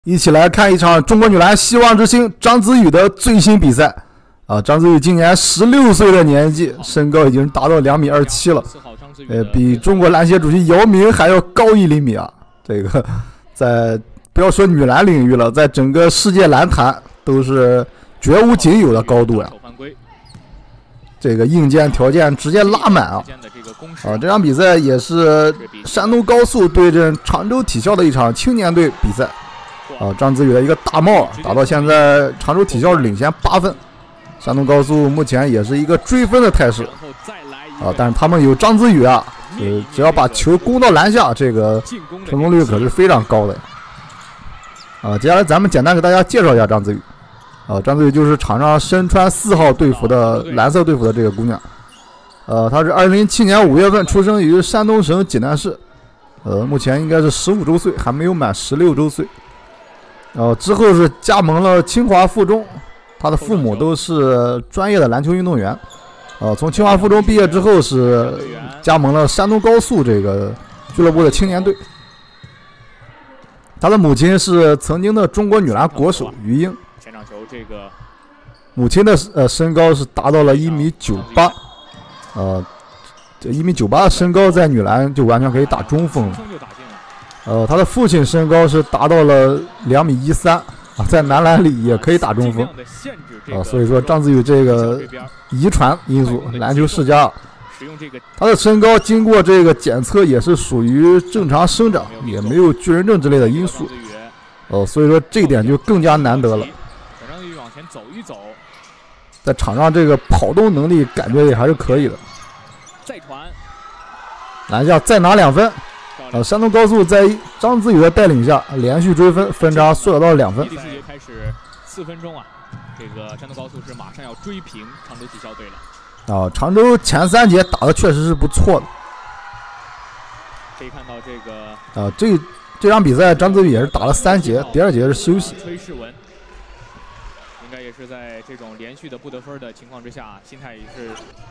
一起来看一场中国女篮希望之星张子宇的最新比赛。张子宇今年16岁的年纪，身高已经达到2.27米了，比中国篮协主席姚明还要高1厘米啊！这个在不要说女篮领域了，在整个世界篮坛都是绝无仅有的高度呀。这个硬件条件直接拉满啊！这场比赛也是山东高速对阵常州体校的一场青年队比赛。张子宇的一个大帽打到现在，常州体校是领先8分，山东高速目前也是一个追分的态势但是他们有张子宇啊，只要把球攻到篮下，这个成功率可是非常高的接下来咱们简单给大家介绍一下张子宇张子宇就是场上身穿4号队服的蓝色队服的这个姑娘她是2007年5月份出生于山东省济南市目前应该是15周岁，还没有满16周岁。之后是加盟了清华附中，他的父母都是专业的篮球运动员。从清华附中毕业之后是加盟了山东高速这个俱乐部的青年队。他的母亲是曾经的中国女篮国手于英，母亲的身高是达到了1.98米，这1.98米的身高在女篮就完全可以打中锋了。他的父亲身高是达到了2.13米在男篮里也可以打中锋所以说张子宇这个遗传因素，篮球世家他的身高经过这个检测也是属于正常生长，也没有巨人症之类的因素所以说这一点就更加难得了。在场上这个跑动能力感觉也还是可以的。篮下再拿2分。山东高速在张子宇的带领下连续追分，分差缩小到2分。 第4节开始4分钟这个山东高速是马上要追平常州体校队了。 常州前3节打的确实是不错的。 可以看到这个这场比赛张子宇也是打了3节，第2节是休息。 崔世文应该也是在这种连续的不得分的情况之下，心态也是。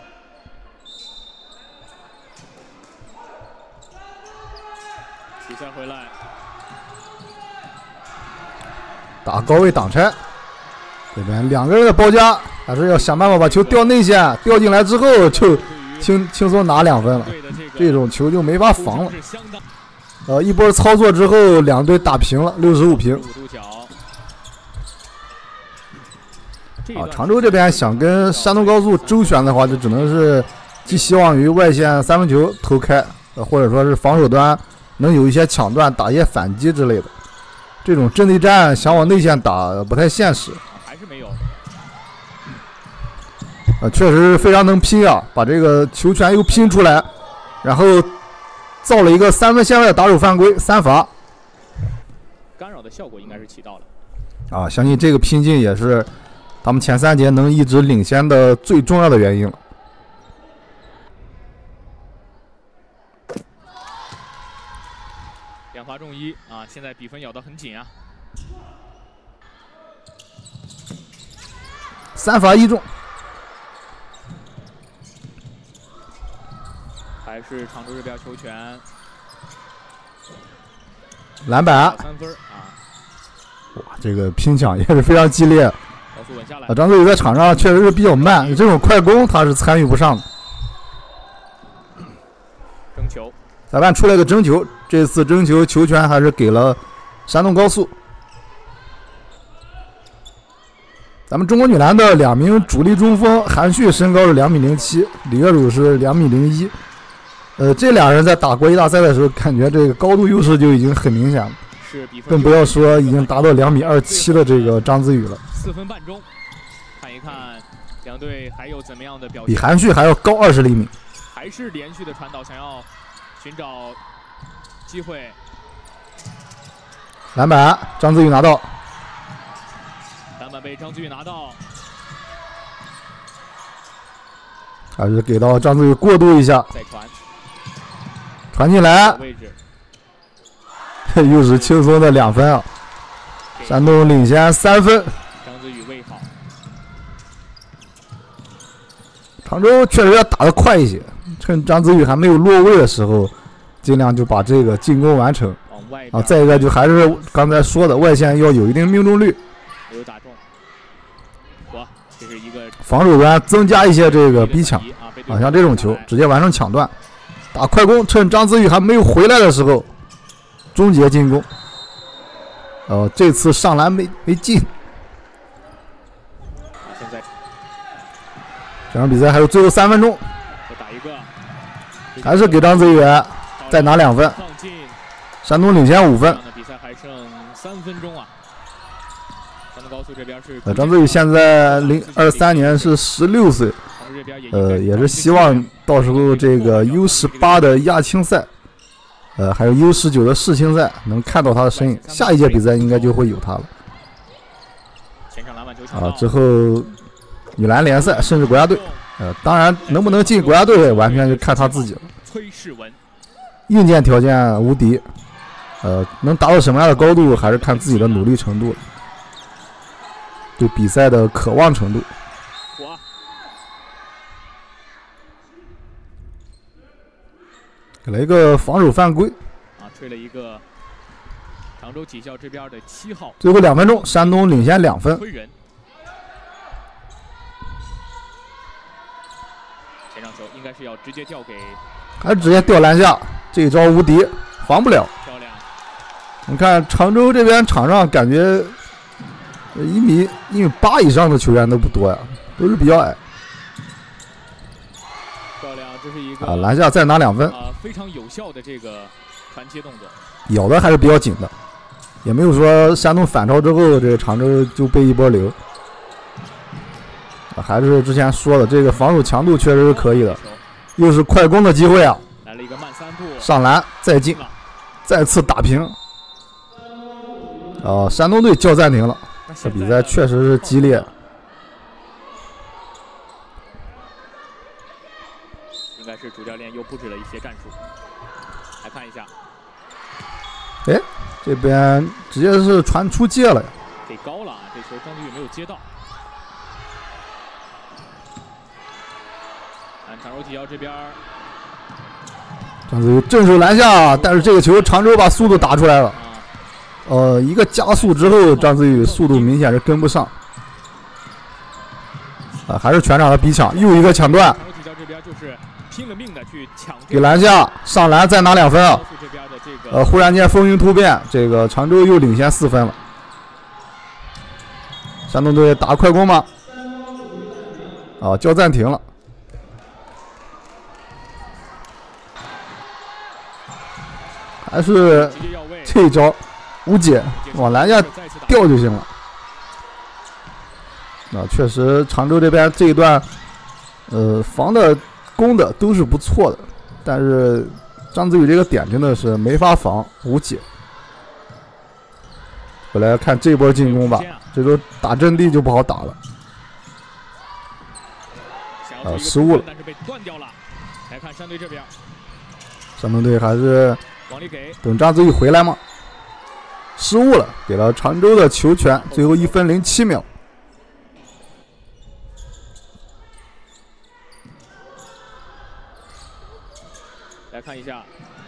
比赛回来， 打高位挡拆，这边2个人的包夹，还是要想办法把球吊内线，吊进来之后就轻松拿2分了。这种球就没法防了。一波操作之后，2队打平了，65平。常州这边想跟山东高速周旋的话，就只能是寄希望于外线3分球投开，或者说是防守端能有一些抢断，打一些反击之类的。这种阵地战想往内线打不太现实。 还是没有。 确实非常能拼啊，把这个球权又拼出来，然后造了一个3分线外的打手犯规，3罚。 干扰的效果应该是起到了。 相信这个拼劲也是他们前3节能一直领先的最重要的原因了。 2罚中1现在比分咬得很紧 3罚1中， 还是常州这边球权， 篮板 3分哇，这个拼抢也是非常激烈。 高速稳下来。 张子宇在场上确实是比较慢，这种快攻他是参与不上的。 争球。 裁判出来个争球，这次争球球权还是给了山东高速。咱们中国女篮的2名主力中锋，韩旭身高是2.07米，李月汝是2.01米。这2人在打国际大赛的时候，感觉这个高度优势就已经很明显了，更不要说已经达到2.27米的这个张子宇了。 4分半钟，看一看2队还有怎么样的表现。 比韩旭还要高20厘米。 还是连续的传导，想要寻找机会。 篮板，张子宇拿到。 篮板被张子宇拿到。 还是给到张子宇过渡一下。 再传进来。 位置。 又是轻松的2分山东领先3分。 张子宇位好。 常州确实要打得快一些，趁张子宇还没有落位的时候，尽量就把这个进攻完成。 啊， 再一个就还是刚才说的，外线要有一定命中率， 没有打中。哇，这是一个防守端增加一些这个逼抢啊，像这种球直接完成抢断，打快攻，趁张子玉还没有回来的时候终结进攻。这次上篮没进。 现在这场比赛还有最后3分钟， 再打一个， 还是给张子宇再拿2分，山东领先5分。 比赛还剩3分钟啊。山东高速这边是张子宇现在2023年是16岁，也是希望到时候这个 U18 的亚青赛，还有 U19 的世青赛能看到他的身影。下一届比赛应该就会有他了。之后女篮联赛甚至国家队，当然能不能进国家队完全就看他自己了。硬件条件无敌，能达到什么样的高度还是看自己的努力程度了，对比赛的渴望程度。给了一个防守犯规啊，吹了一个常州体校这边的7号。 最后2分钟，山东领先2分。 前场球应该是要直接调给， 还是直接掉篮下，这一招无敌，防不了。 漂亮。 你看常州这边场上感觉1米8以上的球员都不多呀，都是比较矮。 漂亮，这是一个篮下再拿2分， 非常有效的这个传切动作， 咬的还是比较紧的，也没有说山东反超之后这个常州就被一波流。还是之前说的，这个防守强度确实是可以的，又是快攻的机会啊！ 来了一个慢3步， 上篮再进，再次打平。山东队叫暂停了，这比赛确实是激烈。 应该是主教练又布置了一些战术，来看一下。 哎，这边直接是传出界了呀！ 给高了啊，这球张子玉没有接到。常州体校这边， 张子玉正手篮下，但是这个球常州把速度打出来了。一个加速之后，张子玉速度明显是跟不上。还是全场的逼抢，又一个抢断。 常州体校这边就是拼了命的去抢， 给篮下上篮再拿2分啊！忽然间风云突变，这个常州又领先4分了。山东队打快攻吗？叫暂停了。还是这一招无解，往篮下掉就行了。确实常州这边这一段，防的攻的都是不错的，但是张子宇这个点真的是没法防，无解。回来看这波进攻吧，这都打阵地就不好打了。失误了。 但是被断掉了。来看山队这边， 山东队还是等张子玉回来吗？失误了，给了常州的球权。最后1分07秒。 来看一下，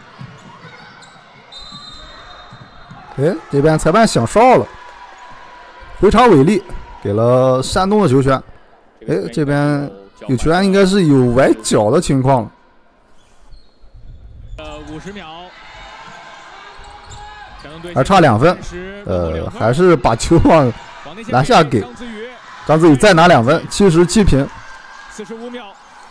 哎，这边裁判响哨了，回场违例，给了山东的球权。哎，这边有球员应该是有崴脚的情况了。 50秒， 还差2分，还是把球往篮下给张子宇再拿2分，77平。 45秒。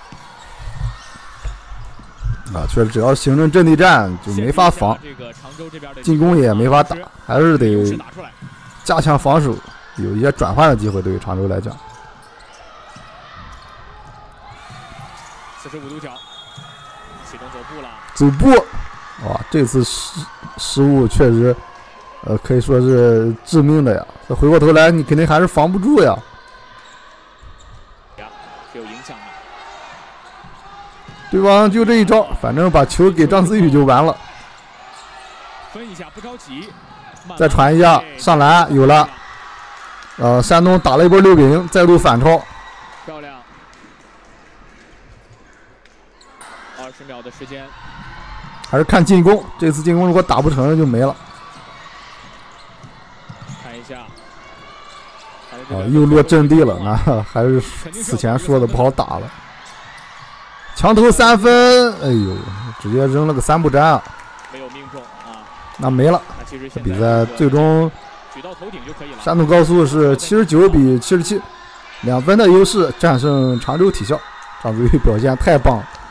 确实只要形成阵地战就没法防，进攻也没法打，还是得加强防守，有一些转换的机会对于常州来讲。 45度角，启动走步了。 走步，哇，这次失误确实，可以说是致命的呀。这回过头来，你肯定还是防不住呀。 是有影响的。 对方就这一招，反正把球给张子宇就完了。 分一下，不着急。 再传一下，上篮有了。山东打了一波6比0，再度反超。 漂亮。20秒的时间。 还是看进攻。这次进攻如果打不成就没了。 看一下， 又落阵地了，那还是此前说的不好打了。墙头3分，哎呦，直接扔了个3不沾啊， 没有命中啊， 那没了。这比赛最终山东高速是79比77，2分的优势战胜常州体校。张子玉表现太棒了。